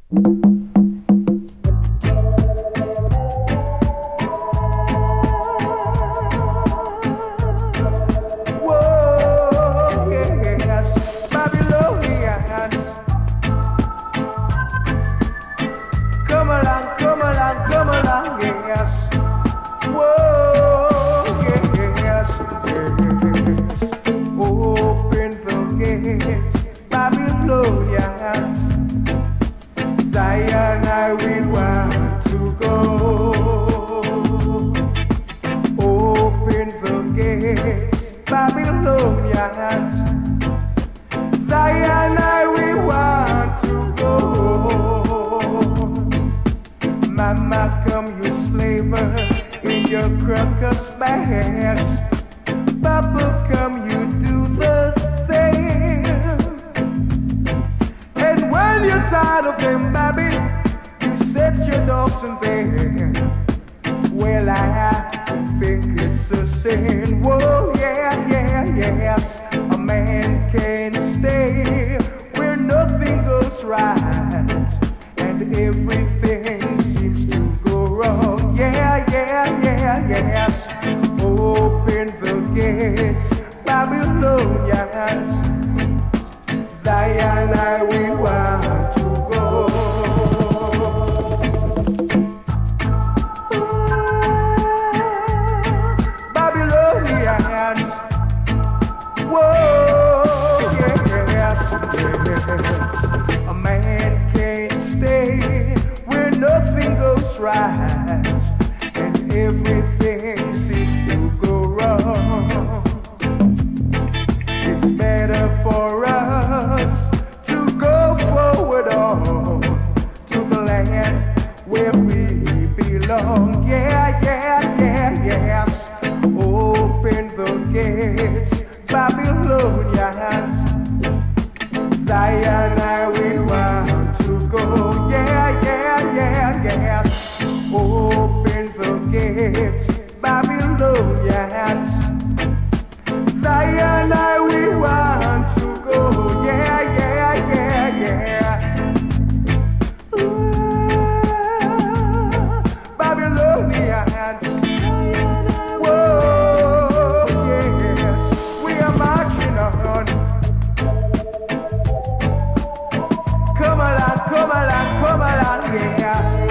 Whoa, yes, Babylonians. Come along, come along, come along, yes. Whoa, yes, yes. Open the gates, Babylonians. Zion, I will want to go. Open the gates, Babylonians. Zion, I will want to go. Mama, come, you slaver, in your crocus bags. Papa, come, you do the same. And when you're tired of them, baby, you set your dogs in bed. Well, I think it's a sin. Whoa, yeah, yeah, yes. A man can't stay where nothing goes right and everything seems to go wrong. Yeah, yeah, yeah, yes. Open the gates, Babylonians. Zion, I will want to go. Babylonians. Whoa, yes, yes. A man can't stay where nothing goes right and everything seems to go wrong. It's better for us to go forward on to the land where we belong. Yeah, yeah, yeah, yes. Open the gates, Babylonians. Zion, I will want to go. Yeah, yeah, yeah, yes. Open the gates, Babylonians. Zion, I will want to go. Yeah, yeah, yeah, yeah. Babylonians. Whoa, yes, we are marching on. Come along, come along, come along, yeah.